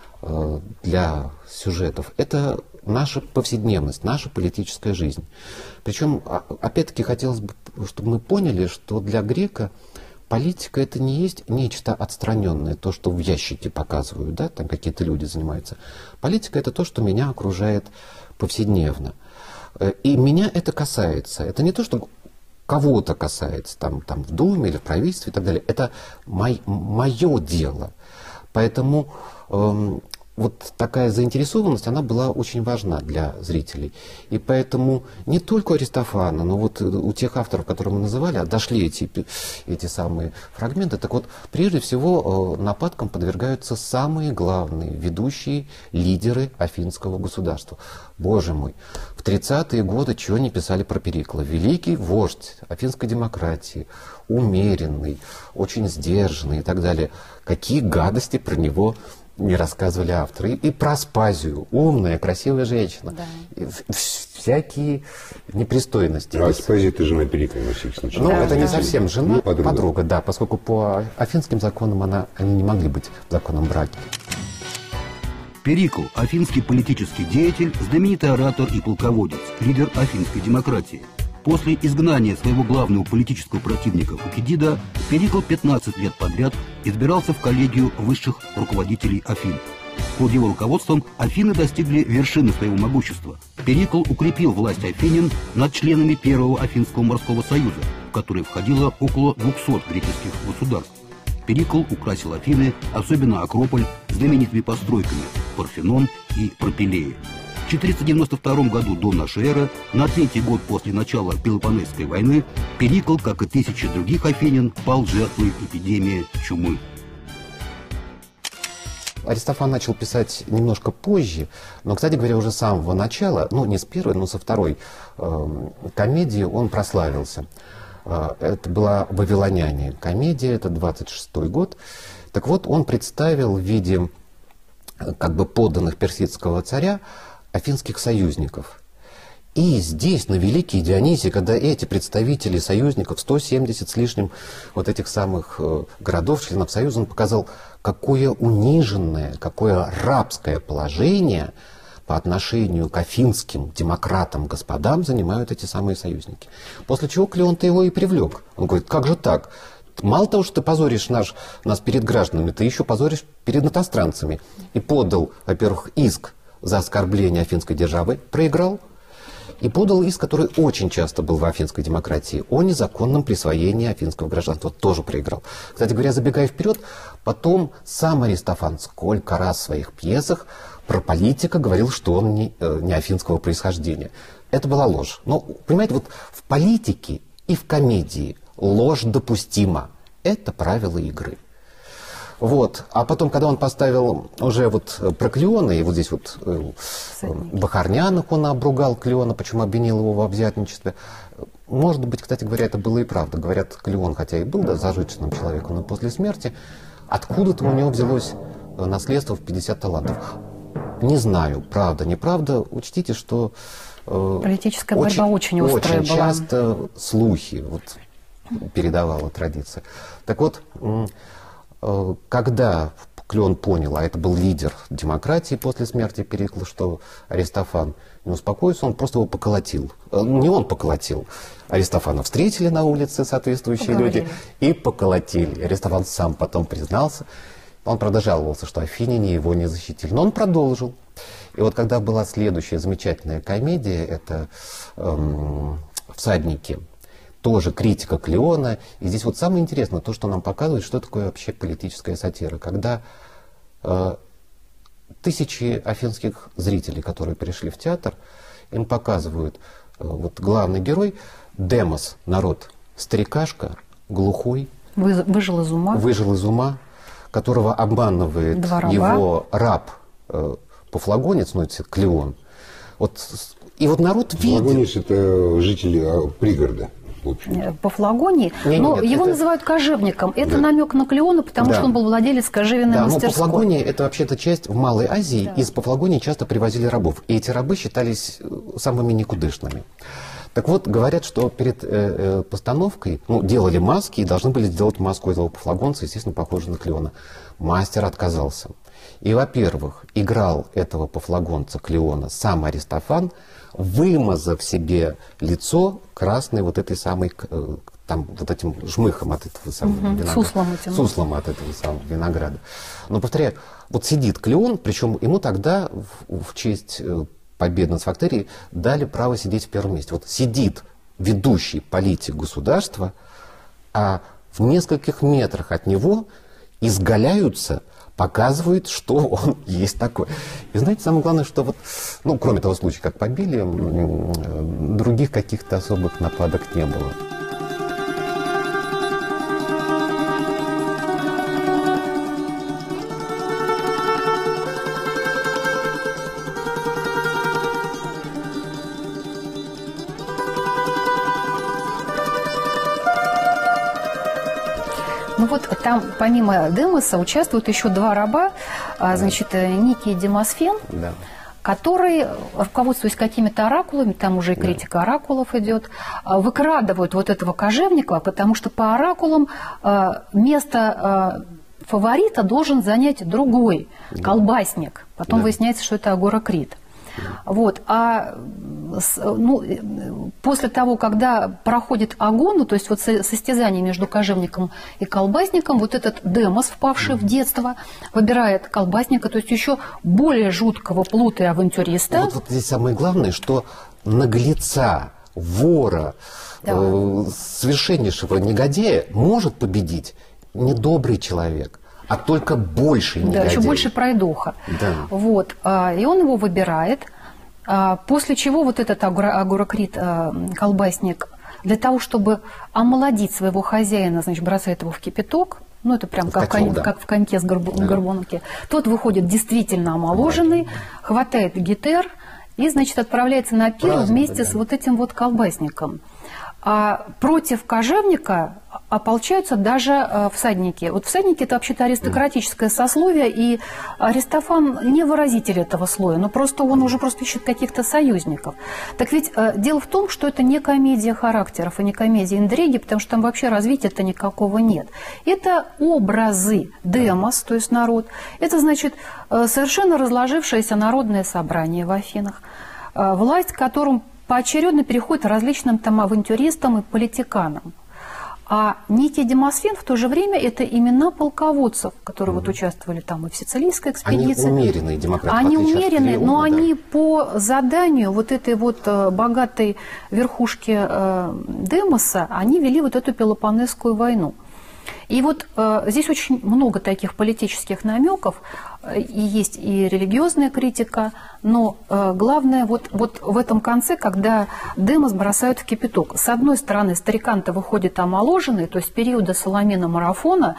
для сюжетов, это наша повседневность, наша политическая жизнь. Причем, опять-таки, хотелось бы, чтобы мы поняли, что для грека политика — это не есть нечто отстраненное, то, что в ящике показывают, да, там какие-то люди занимаются. Политика — это то, что меня окружает повседневно. И меня это касается. Это не то, что кого-то касается, там в Думе или в правительстве и так далее. Это мое дело. Поэтому вот такая заинтересованность, она была очень важна для зрителей. И поэтому не только у Аристофана, но вот у тех авторов, которые мы называли, дошли эти самые фрагменты. Так вот, прежде всего, нападкам подвергаются самые главные ведущие лидеры афинского государства. Боже мой, в 30-е годы чего не писали про Перикла? Великий вождь афинской демократии, умеренный, очень сдержанный и так далее. Какие гадости про него не рассказывали авторы. И про Аспазию, умная, красивая женщина. Да. Всякие непристойности. А Аспазия — это жена Перикла, на всякий случай. Ну, это не совсем жена, подруга, да, поскольку по афинским законам они не могли быть в законном браке. Перикл – афинский политический деятель, знаменитый оратор и полководец, лидер афинской демократии. После изгнания своего главного политического противника Фукидида Перикл 15 лет подряд избирался в коллегию высших руководителей Афин. Под его руководством Афины достигли вершины своего могущества. Перикл укрепил власть афинян над членами Первого Афинского морского союза, в который входило около 200 греческих государств. Перикл украсил Афины, особенно Акрополь, знаменитыми постройками Парфенон и Пропилея. В 492 году до нашей эры, на третий год после начала Пелопоннесской войны, Перикл, как и тысячи других афинян, пал жертвой эпидемии чумы. Аристофан начал писать немножко позже, но, кстати говоря, уже с самого начала, ну не с первой, но со второй комедии он прославился. Это была «Вавилоняне» комедия, это 26-й год. Так вот, он представил в виде как бы подданных персидского царя афинских союзников. И здесь, на Великий Дионисий, когда эти представители союзников, 170 с лишним вот этих самых городов, членов Союза, он показал, какое униженное, какое рабское положение по отношению к афинским демократам-господам занимают эти самые союзники. После чего Клеон-то его и привлек. Он говорит, как же так? Мало того, что ты позоришь нас перед гражданами, ты еще позоришь перед иностранцами. И подал, во-первых, иск за оскорбление афинской державы, проиграл, и подал иск, который очень часто был в афинской демократии, о незаконном присвоении афинского гражданства, тоже проиграл. Кстати говоря, забегая вперед, потом сам Аристофан сколько раз в своих пьесах про политика говорил, что он не афинского происхождения. Это была ложь. Но, понимаете, вот в политике и в комедии ложь допустима. Это правило игры. Вот. А потом, когда он поставил уже вот про Клеона, и вот здесь вот Бахарняных он обругал Клеона, почему обвинил его в объятничестве. Может быть, кстати говоря, это было и правда. Говорят, Клеон, хотя и был зажиточным человеком, но после смерти откуда-то у него взялось наследство в 50 талантов. Не знаю, правда, неправда. Учтите, что политическая борьба очень острая была. Очень часто слухи вот, передавала традиция. Так вот, когда Клеон понял, а это был лидер демократии после смерти Перикла, что Аристофан не успокоится, он просто его поколотил. Не он поколотил. Аристофана встретили на улице соответствующие люди и поколотили. Аристофан сам потом признался. Он, правда, жаловался, что афиняне его не защитили. Но он продолжил. И вот когда была следующая замечательная комедия, это «Всадники», тоже критика Клеона. И здесь вот самое интересное, то, что нам показывает, что такое вообще политическая сатира. Когда тысячи афинских зрителей, которые пришли в театр, им показывают вот главный герой Демос, народ, старикашка, глухой. Выжил из ума. Которого обманывает его раб Пафлагонец, ну это Клеон. Вот, и вот народ видит. Пафлагонец — это жители пригорода. Пафлагоний, но его называют кожевником. Это намек на Клеона, потому что он был владелец кожевенной мастерской. Пафлагония – это вообще-то часть в Малой Азии. Из Пафлагонии часто привозили рабов. И эти рабы считались самыми никудышными. Так вот, говорят, что перед постановкой делали маски и должны были сделать маску этого пафлагонца, естественно, похожую на Клеона. Мастер отказался. И, во-первых, играл этого пафлагонца Клеона сам Аристофан, вымазав себе лицо красной вот этой самой, там, вот этим жмыхом от этого самого винограда. Суслом от этого самого винограда. Но, повторяю, вот сидит Клеон, причем ему тогда в честь победы над Сфактерией дали право сидеть в первом месте. Вот сидит ведущий политик государства, а в нескольких метрах от него изгаляются, показывают, что он есть такой. И знаете, самое главное, что вот, кроме того случая, как побили, других каких-то особых нападок не было. Там помимо Демоса участвуют еще два раба, значит, Никий и Демосфен, которые, руководствуясь какими-то оракулами, там уже и критика оракулов идет, выкрадывают вот этого кожевника, потому что по оракулам место фаворита должен занять другой колбасник. Потом выясняется, что это Агоракрит. Вот. После того, когда проходит агон, то есть вот состязание между кожевником и колбасником, вот этот Демос, впавший в детство, выбирает колбасника, то есть еще более жуткого плута и авантюриста. Вот здесь самое главное, что наглеца, вора, совершеннейшего негодяя может победить недобрый человек, а только больше негодяй. Да, еще больше пройдоха. Да. Вот. И он его выбирает, после чего вот этот Агоракрит, колбасник, для того, чтобы омолодить своего хозяина, значит, бросает его в кипяток, это прям как в коньке с горбунки. Тот выходит действительно омоложенный, хватает гетер и, значит, отправляется на пир вместе с вот этим вот колбасником. А против кожевника ополчаются даже всадники. Вот всадники – это вообще-то аристократическое сословие, и Аристофан не выразитель этого слоя, но он уже ищет каких-то союзников. Так ведь дело в том, что это не комедия характеров и не комедия интриги, потому что там вообще развития-то никакого нет. Это образы, демос, то есть народ. Это, значит, совершенно разложившееся народное собрание в Афинах, власть которым поочередно переходит различным там авантюристам и политиканам. А Никий и Демосфен в то же время это имена полководцев, которые вот участвовали там и в сицилийской экспедиции. Они умеренные демократы. Они умеренные, но они по заданию вот этой вот богатой верхушки Демоса, они вели вот эту Пелопоннесскую войну. И вот здесь очень много таких политических намеков, и есть и религиозная критика, но главное вот в этом конце, когда Демос бросают в кипяток. С одной стороны, старикан-то выходит омоложенный, то есть периода Соломина-марафона,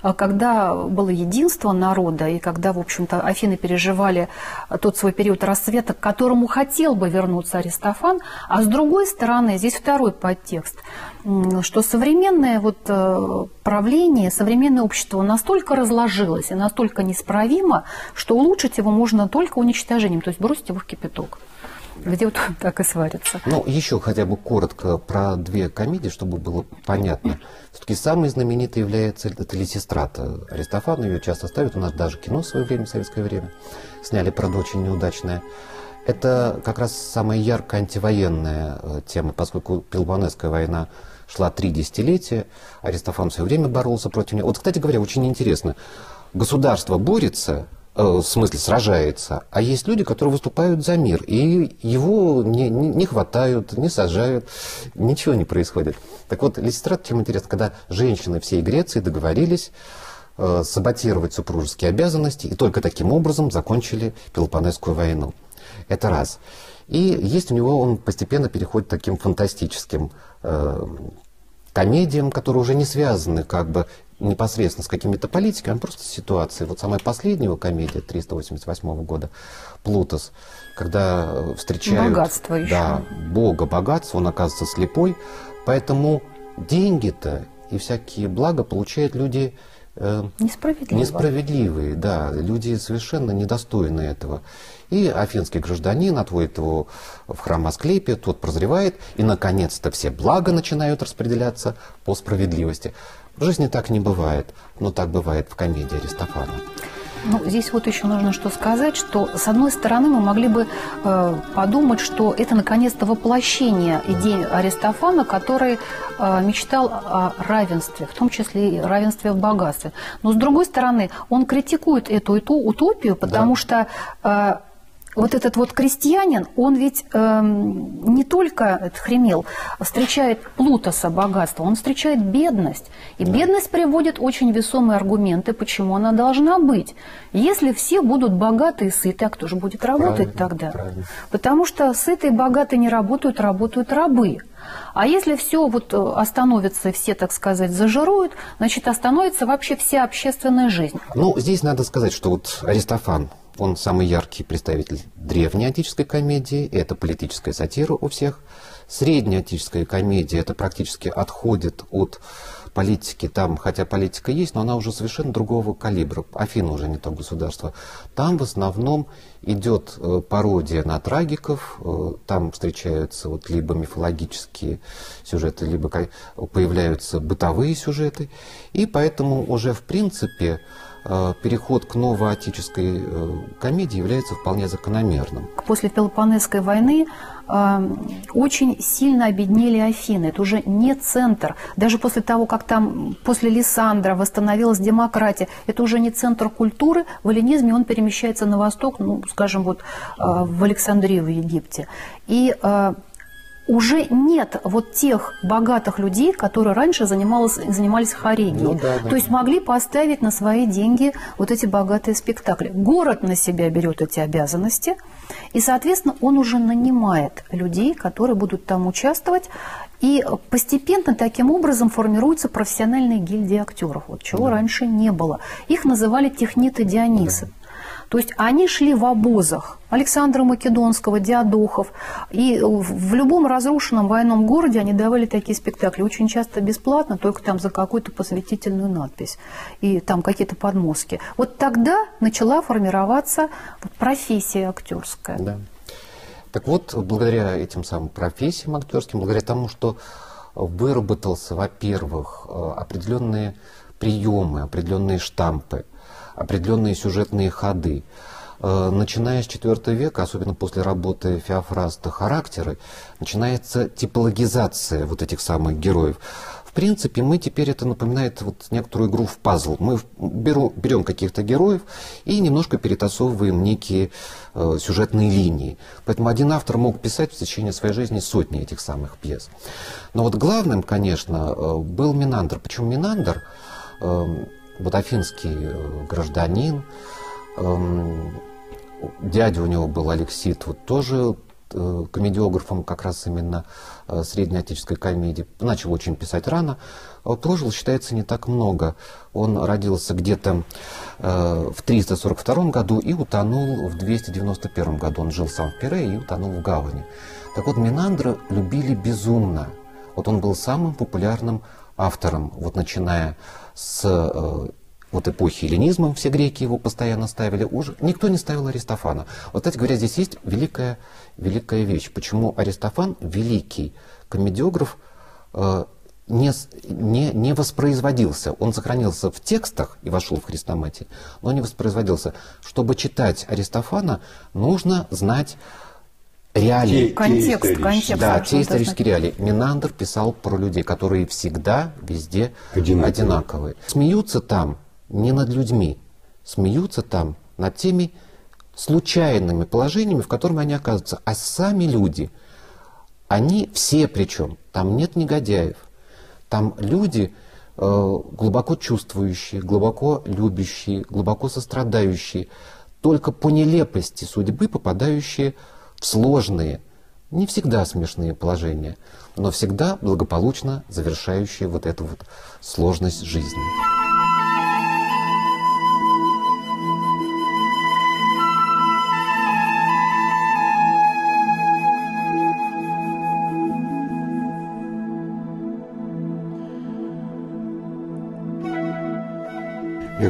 когда было единство народа, и когда, в общем-то, Афины переживали тот свой период расцвета, к которому хотел бы вернуться Аристофан, а с другой стороны, здесь второй подтекст, что современное правление, современное общество настолько разложилось и настолько неисправимо, что улучшить его можно только уничтожением, то есть бросить его в кипяток, где вот так и сварится. Еще хотя бы коротко про две комедии, чтобы было понятно. Все-таки самой знаменитой является это Лисистрата Аристофана, ее часто ставят, у нас даже кино в свое время, в советское время, сняли, правда, очень неудачное. Это как раз самая яркая антивоенная тема, поскольку Пелопоннесская война шла 3 десятилетия, Аристофан все время боролся против нее. Вот, кстати говоря, очень интересно, государство борется, в смысле сражается, а есть люди, которые выступают за мир, и его не хватают, не сажают, ничего не происходит. Так вот, Лисистрата, чем интересно, когда женщины всей Греции договорились саботировать супружеские обязанности, и только таким образом закончили Пелопоннесскую войну. Это раз. И есть у него, он постепенно переходит к таким фантастическим комедиям, которые уже не связаны как бы непосредственно с какими-то политиками, а просто с ситуацией. Вот самая последняя комедия 388 года «Плутос», когда встречают богатство еще. Да, бога богатства, он оказывается слепой, поэтому деньги-то и всякие блага получают люди несправедливые, да, люди совершенно недостойны этого. И афинский гражданин отводит его в храм Асклепия, тот прозревает, и, наконец-то, все блага начинают распределяться по справедливости. В жизни так не бывает, но так бывает в комедии Аристофана. Ну, здесь вот еще нужно что сказать, что, с одной стороны, мы могли бы подумать, что это, наконец-то, воплощение идеи Аристофана, который мечтал о равенстве, в том числе и равенстве в богатстве. Но, с другой стороны, он критикует эту утопию, потому что вот этот вот крестьянин, он ведь не только, Хремел, встречает Плутоса, богатство, он встречает бедность. И бедность приводит очень весомые аргументы, почему она должна быть. Если все будут богаты и сыты, а кто же будет работать тогда? Правильно. Потому что сытые и богатые не работают, работают рабы. А если все вот остановится, все, так сказать, зажируют, значит, остановится вообще вся общественная жизнь. Ну, здесь надо сказать, что вот Аристофан, он самый яркий представитель древней отеческой комедии, это политическая сатира у всех. Средняя отеческая комедия, это практически отходит от политики, там, хотя политика есть, но она уже совершенно другого калибра. Афины уже не то государство. Там в основном идет пародия на трагиков, там встречаются вот либо мифологические сюжеты, либо появляются бытовые сюжеты, и поэтому уже в принципе переход к новоотеческой комедии является вполне закономерным. После Пелопоннесской войны очень сильно обеднели Афины. Это уже не центр. Даже после того, как там после Лисандра восстановилась демократия, это уже не центр культуры. В эллинизме он перемещается на восток, ну, скажем, вот в Александрию в Египте. И уже нет вот тех богатых людей, которые раньше занимались хореей. Ну, да. То есть могли поставить на свои деньги вот эти богатые спектакли. Город на себя берет эти обязанности, и, соответственно, он уже нанимает людей, которые будут там участвовать. И постепенно таким образом формируются профессиональные гильдии актеров, вот чего раньше не было. Их называли техниты Дионисы. То есть они шли в обозах Александра Македонского, Диадохов. И в любом разрушенном военном городе они давали такие спектакли. Очень часто бесплатно, только там за какую-то посвятительную надпись. И там какие-то подмостки. Вот тогда начала формироваться профессия актерская. Да. Так вот, благодаря этим самым профессиям актерским, благодаря тому, что выработался, во-первых, определенные приемы, определенные штампы, определенные сюжетные ходы. Начиная с IV века, особенно после работы Феофраста «Характеры», начинается типологизация вот этих самых героев. В принципе, мы теперь, это напоминает вот некоторую игру в пазл. Мы берем каких-то героев и немножко перетасовываем некие сюжетные линии. Поэтому один автор мог писать в течение своей жизни сотни этих самых пьес. Но вот главным, конечно, был Минандр. Почему Минандр? Вот афинский гражданин, дядя у него был Алексит, вот тоже комедиографом как раз именно среднеотеческой комедии, начал очень писать рано, прожил, считается, не так много. Он родился где-то в 342 году и утонул в 291 году. Он жил сам в Пирее и утонул в Гавани. Так вот, Минандра любили безумно. Вот он был самым популярным автором, вот начиная с вот эпохи эллинизма, все греки его постоянно ставили, уже никто не ставил Аристофана. Вот, кстати говоря, здесь есть великая вещь. Почему Аристофан, великий комедиограф, не воспроизводился. Он сохранился в текстах и вошел в хрестоматии, но не воспроизводился. Чтобы читать Аристофана, нужно знать реалии. Контекст. Да, те исторические реалии. Минандр писал про людей, которые всегда, везде одинаковые. Смеются там не над людьми, смеются там над теми случайными положениями, в которых они оказываются. А сами люди, они все причем, там нет негодяев, там люди глубоко чувствующие, глубоко любящие, глубоко сострадающие, только по нелепости судьбы попадающие в сложные, не всегда смешные положения, но всегда благополучно завершающие вот эту вот сложность жизни.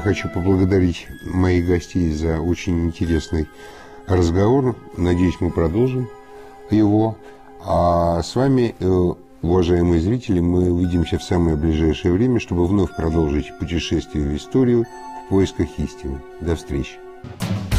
хочу поблагодарить моих гостей за очень интересный разговор. Надеюсь, мы продолжим его. А с вами, уважаемые зрители, мы увидимся в самое ближайшее время, чтобы вновь продолжить путешествие в историю в поисках истины. До встречи.